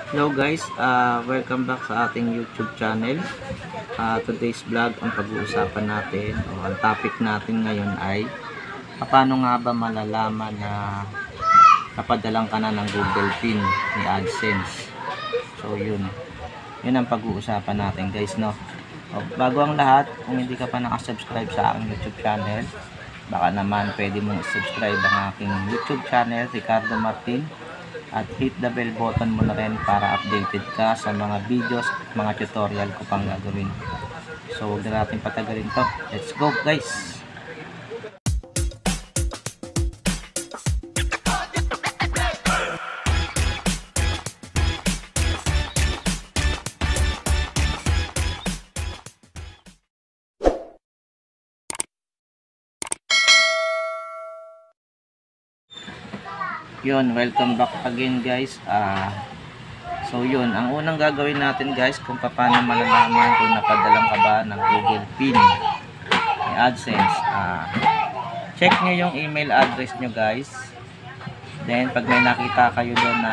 Hello guys, welcome back sa ating YouTube channel. Today's vlog, ang pag-uusapan natin o ang topic natin ngayon ay paano nga ba malalaman na napadalang ka na ng Google Pin ni Adsense. So yun ang pag-uusapan natin guys, no. Bago ang lahat, kung hindi ka pa nakasubscribe sa aking YouTube channel, baka naman pwede mong subscribe ang aking YouTube channel, Ricardo Martin, at hit the bell button mo na rin para updated ka sa mga videos at mga tutorial ko pang gagawin. So huwag na natin patagalin to. Let's go guys! Yun, welcome back again guys. So yun, ang unang gagawin natin guys kung paano malalaman kung napadalang ka ba ng Google Pin ni Adsense. Check nyo yung email address nyo guys. Then pag may nakita kayo doon na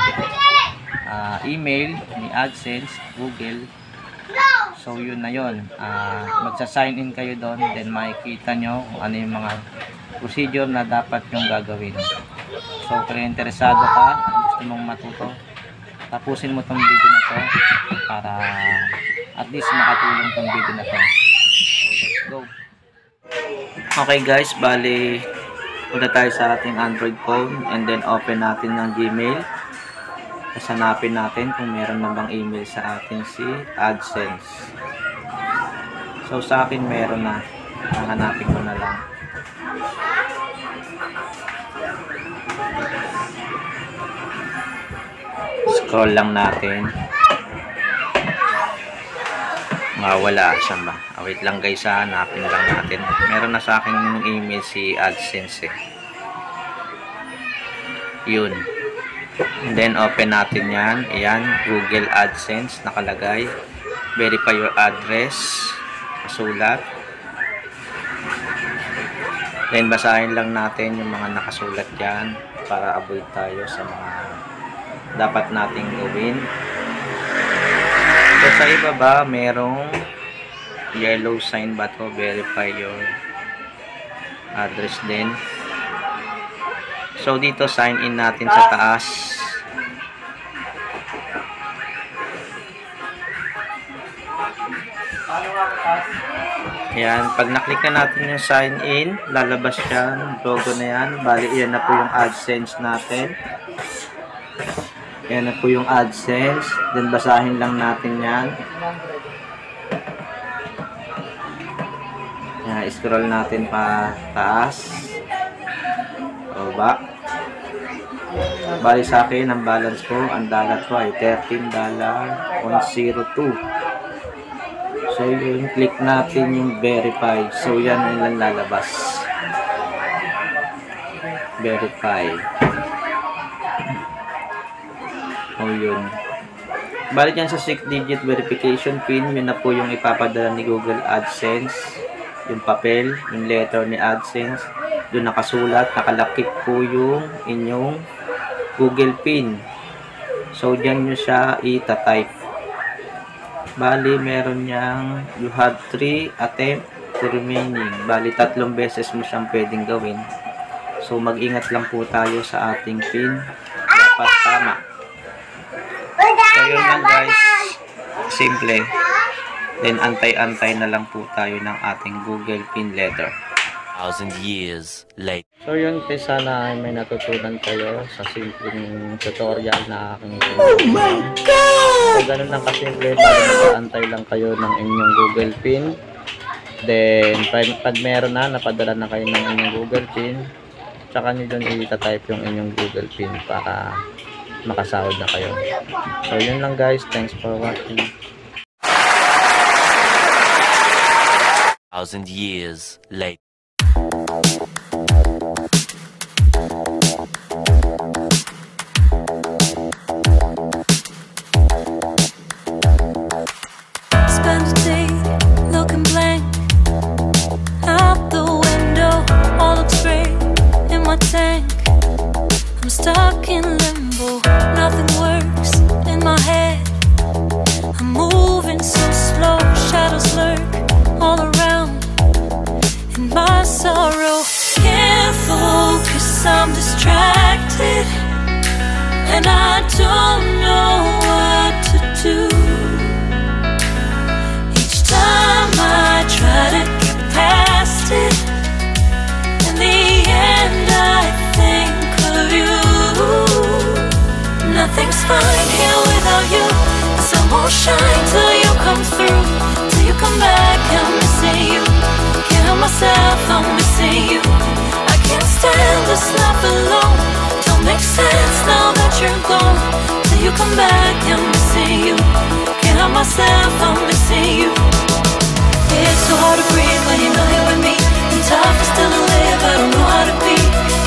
email ni Adsense, Google, so yun na yun. Magsa-sign in kayo doon, then makikita nyo kung ano yung mga procedure na dapat yung gagawin. So kung interesado ka, gusto mong matuto, tapusin mo tong video na to para at least makatulong tong video na to. So let's go. Okay guys, bali punta tayo sa ating Android phone and then open natin yung Gmail. Kasanapin natin kung meron na bang email sa atin si Adsense. So sa akin meron na, hanapin ko na lang. Scroll lang natin. Wala siya ba? Wait lang guys, hanapin lang natin. Meron na sa akin email si Adsense Yun. And then open natin yan. Ayan, Google Adsense nakalagay. Verify your address. Kasulat. Then basahin lang natin yung mga nakasulat yan para avoid tayo sa mga dapat nating gawin. So sa ibaba merong yellow sign ba to, verify your address din. So dito sign in natin sa taas. Ayan, pag naklik na natin yung sign in, lalabas yan, logo na yan. Bali yan na po yung Adsense natin. Yan na po yung Adsense. Then basahin lang natin yan. Yan, scroll natin pa taas. O ba? Bali sa akin, ang balance ko, ang dollar ko ay $13.02. So yun, click natin yung verify. So yan yung lalabas. Verify. O yun. Balik yan sa 6-digit verification pin. Yun na po yung ipapadala ni Google Adsense. Yung papel, yung letter ni Adsense. Doon nakasulat, nakalakip po yung inyong Google Pin. So dyan nyo siya ita-type. Bali meron niyang you have 3 attempt to remaining. Bali 3 beses mo siyang pwedeng gawin. So mag-ingat lang po tayo sa ating pin. Dapat tama. So yun lang guys, simple. Then antay-antay na lang po tayo ng ating Google Pin letter. 1,000 years later. So yun guys, sana ay may natutunan kayo sa simpleng tutorial na aking ginawa. Oh my God! So ganun lang kasimple, para nakaantay lang kayo ng inyong Google Pin. Then pag meron na, napadala na kayo ng inyong Google Pin, tsaka nyo dun i-type yung inyong Google Pin para makasahod na kayo. So yun lang guys, thanks for watching. 1,000 years later. Spend a day looking blank out the window, all looks great in my tank. I'm stuck in limbo, nothing works in my I'm moving so slow, shadows lurk all around in my sorrow. Can't focus, I'm distracted, and I don't know what to do. Each time I try to get past it, in the end I think of you. Nothing's fine here without you. The sun won't shine till you come through, till you come back. I'm missing you. Can't help myself, I'm missing you. I can't stand this life alone. Don't make sense now that you're gone. Till you come back, I'm missing you. Can't help myself, I'm missing you. It's so hard to breathe when you're not here with me, and tough is still to live, I don't know how to be.